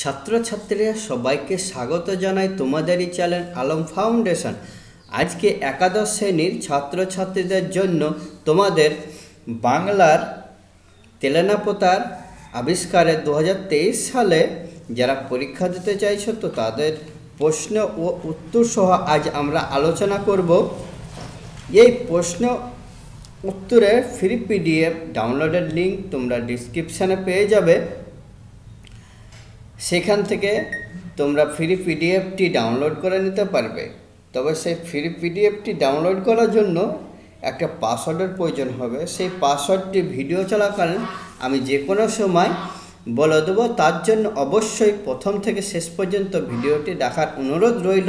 ছাত্রছাত্রীরা সবাইকে স্বাগত জানাই তোমাদেরই চ্যানেল আলম ফাউন্ডেশন। আজকে একাদশ শ্রেণীর ছাত্রছাত্রীদের জন্য তোমাদের বাংলার তেলেনাপোতার আবিষ্কারের 2023 সালে যারা পরীক্ষা দিতে চাইছো তো তাদের প্রশ্ন ও উত্তর সহ আজ আমরা আলোচনা করব। এই প্রশ্ন উত্তরের ফ্রি পিডিএফ ডাউনলোডের লিঙ্ক তোমরা ডিসক্রিপশানে পেয়ে যাবে। সেখান থেকে তোমরা ফ্রি পিডিএফটি ডাউনলোড করে নিতে পারবে। তবে সেই ফ্রি পিডিএফটি ডাউনলোড করার জন্য একটা পাসওয়ার্ডের প্রয়োজন হবে। সেই পাসওয়ার্ডটি ভিডিও চলাকালীন আমি যে কোনো সময় বলে দেবো। তার জন্য অবশ্যই প্রথম থেকে শেষ পর্যন্ত ভিডিওটি দেখার অনুরোধ রইল।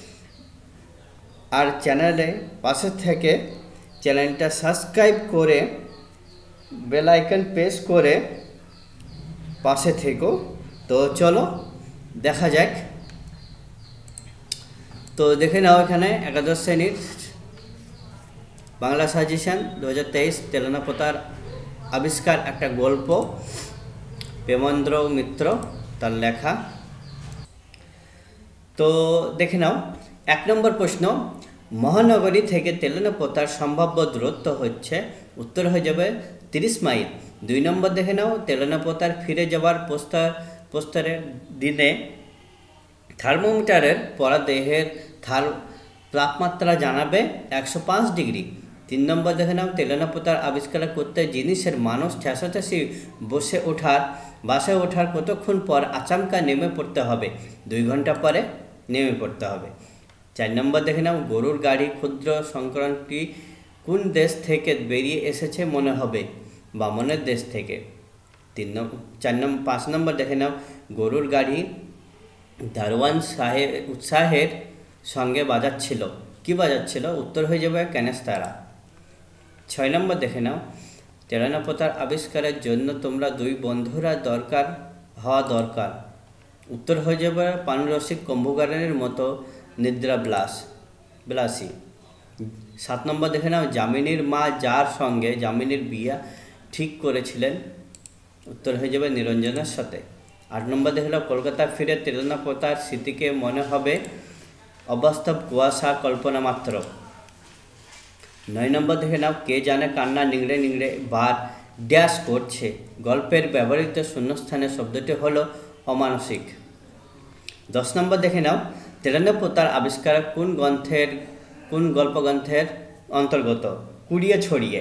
আর চ্যানেলে পাশে থেকে চ্যানেলটা সাবস্ক্রাইব করে বেল আইকন প্রেস করে পাশে থেকো। তো চলো দেখা যাক। তো দেখে নাও এখানে একাদশ শ্রেণীর বাংলা সাজেশন 2023 তেলেনাপোতার আবিষ্কার, একটা গল্প, প্রেমেন্দ্র মিত্র তার লেখা। তো দেখে নাও 1 নম্বর প্রশ্ন, মহানগরী থেকে তেলেনাপোতার সম্ভাব্য দূরত্ব হচ্ছে, উত্তর হয়ে যাবে 30 মাইল। 2 নম্বর দেখে নাও, তেলেনাপোতার ফিরে যাওয়ার প্রস্তরের দিনে থার্মোমিটারের পরা দেহের তাপমাত্রা জানাবে 105 ডিগ্রি। 3 নম্বর দেখে নাও, তেলেনাপোতার আবিষ্কার করতে জিনিসের মানুষ ঠেসাঠেসি বাসে ওঠার কতক্ষণ পর আচমকা নেমে পড়তে হবে, 2 ঘন্টা পরে নেমে পড়তে হবে। 4 নম্বর দেখে নাও, গরুর গাড়ি ক্ষুদ্র সংকরণটি কোন দেশ থেকে বেরিয়ে এসেছে মনে হবে, বামনের দেশ থেকে। 5 নম্বর দেখে নাও, গরুর গাড়ি দারোয়ান সাহেব উৎসাহের সঙ্গে বাজাচ্ছিল, কি বাজাচ্ছিল, উত্তর হয়ে যাবে ক্যানেস্তারা। 6 নম্বর দেখে নাও, তেলেনাপোতার আবিষ্কারের জন্য তোমরা 2 বন্ধুরা হওয়া দরকার, উত্তর হয়ে যাবে পানরসিক কুম্ভকারের মতো নিদ্রাবিলাসী। 7 নম্বর দেখে নাও, যামিনীর মা যার সঙ্গে যামিনীর বিয়ে ঠিক করেছিলেন, উত্তর হয়ে যাবে নিরঞ্জনের সাথে। 8 নম্বর দেখে নাও, কলকাতা ফিরে তেলেনাপোতার স্মৃতিকে মনে হবে অবাস্তব কুয়াশা কল্পনা মাত্র। 9 নম্বর দেখে নাও, কে জানে কান্না নিংড়ে নিংড়ে বার ড্যাশ করছে, গল্পের ব্যবহৃত শূন্যস্থানের শব্দটি হলো অমানসিক। 10 নম্বর দেখে নাও, তেলেনাপোতার আবিষ্কার কোন গল্পগ্রন্থের অন্তর্গত, কুড়িয়ে ছড়িয়ে।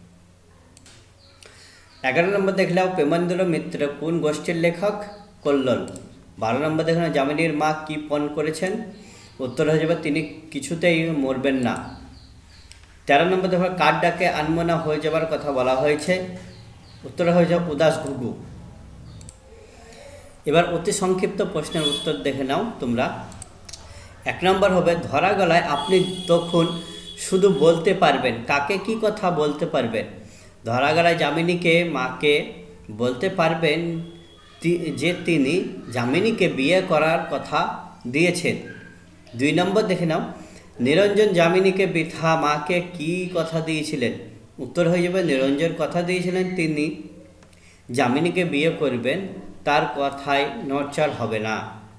11 নম্বর দেখে নাও, প্রেমেন্দ্র মিত্র কোন গোষ্ঠীর লেখক, কল্লোল। 12 নম্বর দেখে নাও, যামিনীর মা কি পণ করেছেন, উত্তর হয়ে যাবে তিনি কিছুতেই মরবেন না। 13 নম্বর দেখো, কার ডাকে আনমনা হয়ে যাবার কথা বলা হয়েছে, উত্তর হয়ে যাবে উদাস ঘুঘু। এবার অতি সংক্ষিপ্ত প্রশ্নের উত্তর দেখে নাও তোমরা। 1 নম্বর হবে, ধরা গলায় আপনি তখন শুধু বলতে পারবেন, কাকে কি কথা বলতে পারবেন, ধরা গলায় যামিনীকে মাকে বলতে পারবেন যে তিনি যামিনীকে বিয়ে করার কথা দিয়েছেন। 2 নম্বর দেখে নাও, নিরঞ্জন যামিনীকে বৃথা মাকে কি কথা দিয়েছিলেন, উত্তর হয়ে যাবে নিরঞ্জন কথা দিয়েছিলেন তিনি যামিনীকে বিয়ে করবেন, তার কথায় নড়চড় হবে না।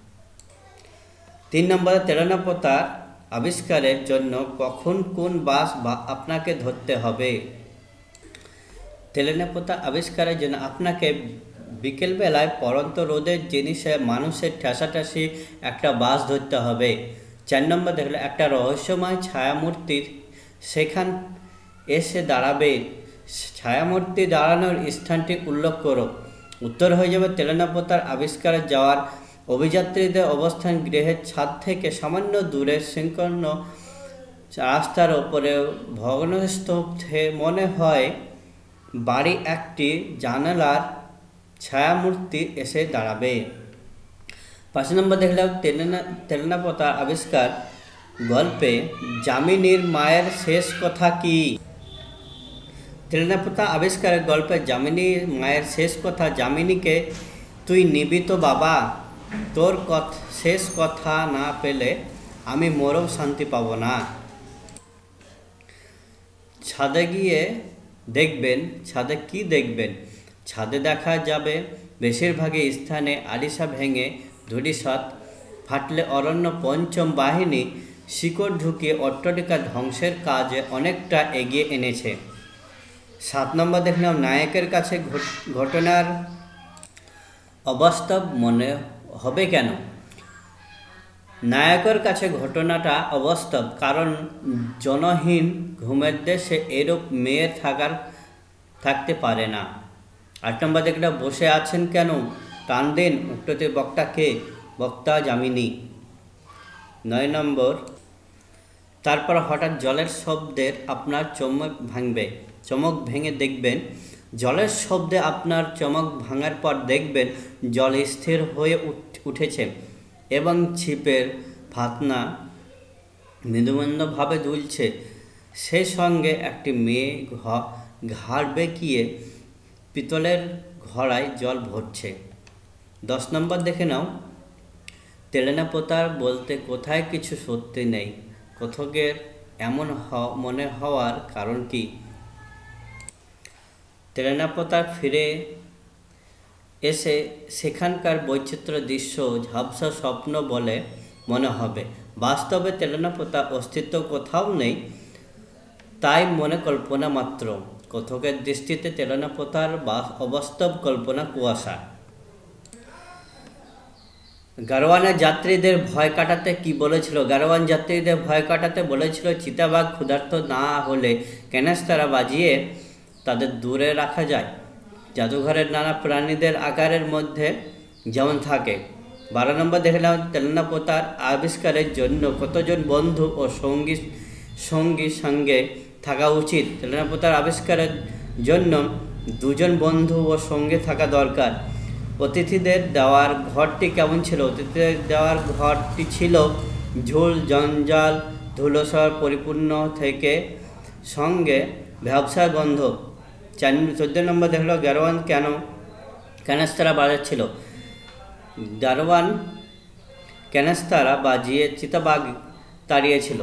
3 নম্বরে, তেলেনাপোতার আবিষ্কারের জন্য কখন কোন বাস আপনাকে ধরতে হবে, তেলেনাপোতা আবিষ্কারের জন্য আপনাকে বিকেলবেলায় পড়ন্ত রোদের জিনিসে মানুষের ঠেসাঠেসি একটা বাস ধরতে হবে। 4 নম্বর দেখলে, একটা রহস্যময় ছায়ামূর্তির সেখান এসে দাঁড়াবে, ছায়ামূর্তি দাঁড়ানোর স্থানটি উল্লেখ করো, উত্তর হয়ে যাবে তেলেনাপোতার আবিষ্কারে যাওয়ার অভিযাত্রীদের অবস্থান গৃহের ছাদ থেকে সামান্য দূরে সংকীর্ণ রাস্তার ওপরে ভগ্নস্তূপে মনে হয় বাড়ি একটি জানালার ছায়ামূর্তি এসে দাঁড়াবে। 5 নম্বর দেখলাম, তেলেনাপোতার আবিষ্কার গল্পে যামিনীর মায়ের শেষ কথা কি, তেলেনাপোতা আবিষ্কারের গল্পে যামিনীর মায়ের শেষ কথা, যামিনীকে তুই নিবি তো বাবা, তোর শেষ কথা না পেলে আমি মরেও শান্তি পাবো না। ছাদে গিয়ে দেখবেন, ছাদে কি দেখবেন, ছাদে দেখা যাবে বেশিরভাগই স্থানে আরিসা ভেঙে ধূলিসাৎ ফাটলে অরণ্য পঞ্চম বাহিনী শিকড় ঢুকিয়ে অট্টালিকা ধ্বংসের কাজে অনেকটা এগিয়ে এনেছে। 7 নম্বর দেখলাম, নায়কের কাছে ঘটনার অবাস্তব মনে হবে কেন? নায়কের কাছে ঘটনাটা অবাস্তব কারণ জনহীন ঘুমের দেশে এরূপ মেয়ে থাকতে পারে না। 8 নম্বর দেখলাম, বসে আছেন কেন, টান দিন, উক্ততে বক্তা কে? বক্তা যামিনী। 9 নম্বর, তারপর হঠাৎ জলের শব্দের আপনার চমক ভেঙে দেখবেন, জলের শব্দে আপনার চমক ভাঙার পর দেখবেন জল স্থির হয়ে উঠেছে এবং ছিপের ফাতনা মৃদুমন্দভাবে দুলছে। সেই সঙ্গে একটি মেয়ে ঘাড় বেঁকিয়ে পিতলের ঘড়ায় জল ভরছে। 10 নম্বর দেখে নাও, তেলেনাপোতার বলতে কোথায় কিছু সত্যি নেই, কথকের এমন মনে হওয়ার কারণ কি? তেলেনাপোতা ফিরে এসে সেখানকার বৈচিত্র্য দৃশ্য ঝাপসা স্বপ্ন বলে মনে হবে। বাস্তবে তেলেনাপোতা অস্তিত্ব কোথাও নেই, তাই মনে কল্পনা মাত্র। কথকের দৃষ্টিতে তেলেনাপোতার অবাস্তব কল্পনা কুয়াশা। গাড়োয়ানের যাত্রীদের ভয় কাটাতে কি বলেছিল? গাড়োয়ান যাত্রীদের ভয় কাটাতে বলেছিল, চিতাবাঘ ক্ষুধার্ত না হলে ক্যানস্তারা বাজিয়ে তাদের দূরে রাখা যায়, জাদুঘরের নানা প্রাণীদের আকারের মধ্যে যেমন থাকে। 12 নম্বর দেখলাম, তেলেনাপোতার আবিষ্কারের জন্য কতজন বন্ধু ও সঙ্গী সঙ্গে থাকা উচিত? তেলেনাপোতার আবিষ্কারের জন্য 2 জন বন্ধু ও সঙ্গে থাকা দরকার। অতিথিদের দেওয়ার ঘরটি কেমন ছিল? অতিথিদের দেওয়ার ঘরটি ছিল ঝুল জঞ্জাল ধুলোসর পরিপূর্ণ থেকে সঙ্গে ব্যবসার গন্ধ। 14 নম্বর দেখলো, গাড়োয়ান কেন ক্যানস্তারা বাজাচ্ছিল? গাড়োয়ান ক্যানস্তারা বাজিয়ে চিতাবাঘ তাড়িয়েছিল।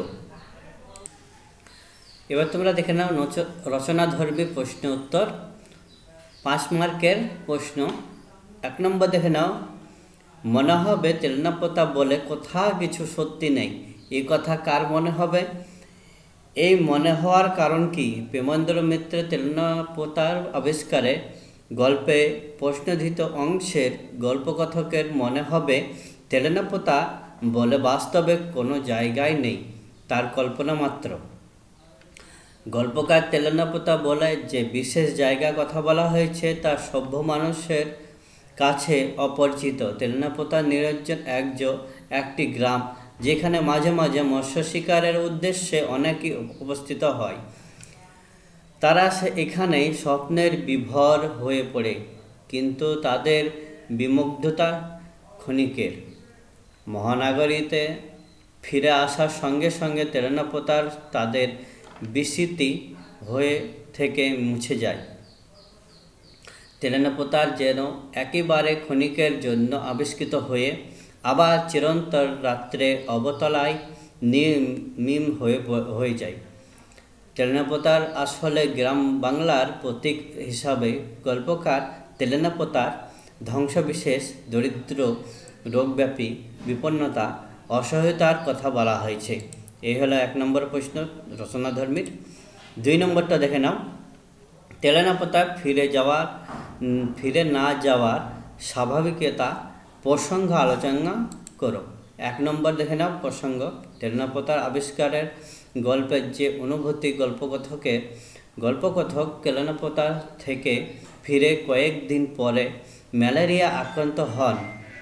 এবার তোমরা দেখে নাও রচনাধর্মী প্রশ্ন উত্তর, 5 মার্কের প্রশ্ন। 1 নম্বর দেখে নাও, মনে হবে তেলেনাপোতা বলে কোথাও কিছু সত্যি নেই, এই কথা কার মনে হবে? এই মনে হওয়ার কারণ কি? প্রেমেন্দ্র মিত্রের তেলেনাপোতার আবিষ্কারে গল্পে প্রশ্নধিত অংশের গল্পকথকের মনে হবে তেলেনাপোতা বলে বাস্তবে কোনো জায়গায় নেই, তার কল্পনা মাত্র। গল্পকার তেলেনাপোতা বলে যে বিশেষ জায়গার কথা বলা হয়েছে তা সভ্য মানুষের কাছে অপরিচিত। তেলেনাপোতা নিরঞ্জন একটি গ্রাম যেখানে মাঝে মাঝে মৎস্য শিকারের উদ্দেশ্যে অনেকেই উপস্থিত হয়। তারা এখানেই স্বপ্নের বিভোর হয়ে পড়ে, কিন্তু তাদের বিমুগ্ধতা ক্ষণিকের। মহানগরীতে ফিরে আসার সঙ্গে সঙ্গে তেলেনাপোতার তাদের বিস্মৃতি হয়ে থেকে মুছে যায়। তেলেনাপোতার যেন একেবারে ক্ষণিকের জন্য আবিষ্কৃত হয়ে আবার চিরন্তর রাত্রে অবতলায় মিম হয়ে যায়। তেলেনাপোতার আসলে গ্রাম বাংলার প্রতীক হিসাবে গল্পকার তেলেনাপোতার ধ্বংসবিশেষ, দরিদ্র, রোগব্যাপী, বিপন্নতা, অসহায়তার কথা বলা হয়েছে। এই হলো 1 নম্বর প্রশ্ন রচনাধর্মীর। 2 নম্বরটা দেখে নাও, তেলেনাপোতা ফিরে না যাওয়ার স্বাভাবিকতা প্রসঙ্গ আলোচনা করো। 1 নম্বর দেখে নাও প্রসঙ্গ, তেলেনাপোতার আবিষ্কারের গল্পের যে অনুভূতি গল্পকথক তেলেনাপোতা থেকে ফিরে কয়েকদিন পরে ম্যালেরিয়া আক্রান্ত হন।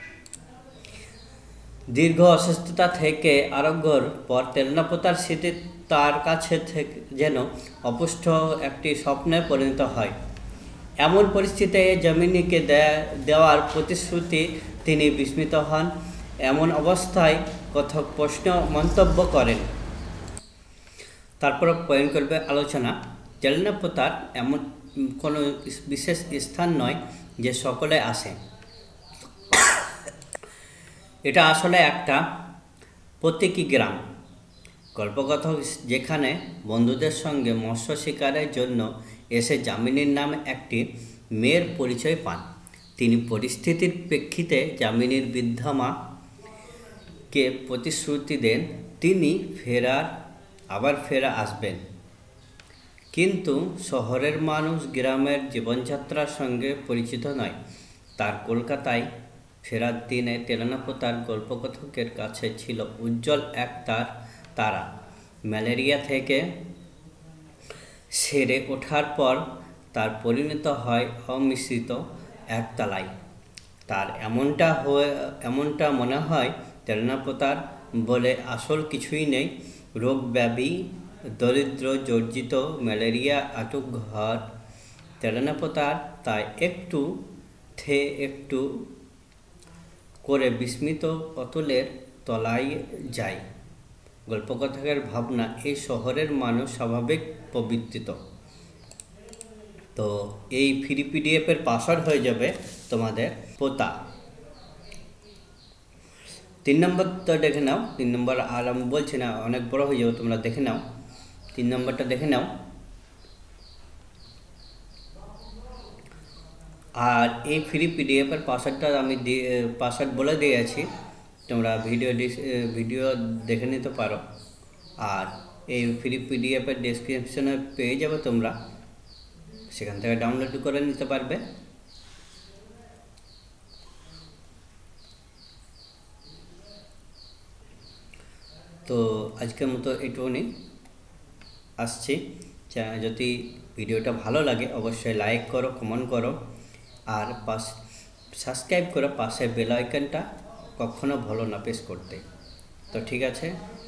দীর্ঘ অসুস্থতা থেকে আরোগ্যর পর তেলেনাপোতার স্মৃতি তার কাছে যেন অপুষ্ট একটি স্বপ্নে পরিণত হয়। এমন পরিস্থিতিতে যামিনীকে দেওয়ার প্রতিশ্রুতি তিনি বিস্মিত হন। এমন অবস্থায় কথক প্রশ্ন মন্তব্য করেন। তারপর পয়েন্ট করবে আলোচনা। তেলেনাপোতার এমন কোনো বিশেষ স্থান নয় যে সকলে আসে, এটা আসলে একটা প্রতীকী গ্রাম। গল্পকথক যেখানে বন্ধুদের সঙ্গে মৎস্য শিকারের জন্য এসে যামিনীর নামে একটি মেয়ের পরিচয় পান। তিনি পরিস্থিতির প্রেক্ষিতে যামিনীর বৃদ্ধা মাকে প্রতিশ্রুতি দেন তিনি আবার ফেরা আসবেন। কিন্তু শহরের মানুষ গ্রামের জীবনযাত্রার সঙ্গে পরিচিত নয়। তার কলকাতায় ফেরার দিনে তেলেনাপোতার গল্পকথকের কাছে ছিল উজ্জ্বল এক তারা। ম্যালেরিয়া থেকে সেরে ওঠার পর তার পরিণত হয় অমিশ্রিত একতলায়। তার এমনটা মনে হয় তেলেনাপোতার বলে আসল কিছুই নেই। রোগ ব্যাধি, দরিদ্র, জর্জিত, ম্যালেরিয়া আটক ঘর। তেলেনাপোতার তাই একটু করে বিস্মিত অতুলের তলায় যায়। গল্পকথকের ভাবনা, এই শহরের মানুষ স্বাভাবিক প্রবৃত্তিত। তো এই ফ্রি পিডিএফের পাসওয়ার্ড হয়ে যাবে তোমাদের পোতা। 3 নম্বরটা দেখে নাও। 3 নম্বর আর আমি বলছি না, অনেক বড় হয়ে যাবে, তোমরা দেখে নাও। 3 নম্বরটা দেখে নাও। আর এই ফ্রি পিডিএফের পাসওয়ার্ডটা আমি পাসওয়ার্ড বলে দিয়েছি, তোমরা ভিডিও দেখে নিতে পারো। আর এই ফ্রি পিডিএফের ডেসক্রিপশনে পেয়ে যাবে, তোমরা সেখান থেকে ডাউনলোড করে নিতে পারবে। তো আজকের মতো এটুকুনি, আসছি। যদি ভিডিওটা ভালো লাগে অবশ্যই লাইক করো, কমেন্ট করো, আর সাবস্ক্রাইব করো। পাশে বেল আইকনটা কখনো ভুলো না প্রেস করতে। তো ঠিক আছে।